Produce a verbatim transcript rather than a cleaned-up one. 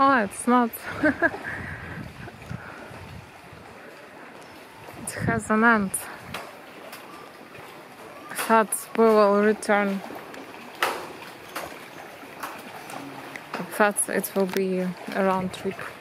Oh, it's not. It has an end. That we will return. That it will be a round trip.